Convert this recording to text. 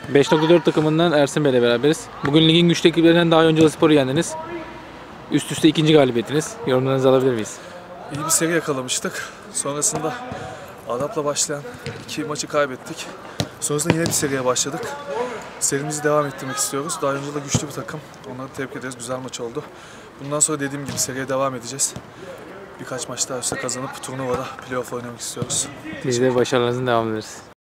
5.4 takımından Ersin Bey'le beraberiz. Bugün ligin güçlü ekiplerinden daha önce Spor'u yendiniz. Üst üste ikinci galibiyetiniz. Yorumlarınızı alabilir miyiz? İyi bir seri yakalamıştık. Sonrasında Adap'la başlayan 2 maçı kaybettik. Sonrasında yine bir seriye başladık. Serimizi devam ettirmek istiyoruz. Daha önce de güçlü bir takım. Onları tebrik ederiz. Güzel maç oldu. Bundan sonra dediğim gibi seriye devam edeceğiz. Birkaç maç daha üstte kazanıp turnuvada playoff oynamak istiyoruz. Biz de başarılarınızın devam ederiz.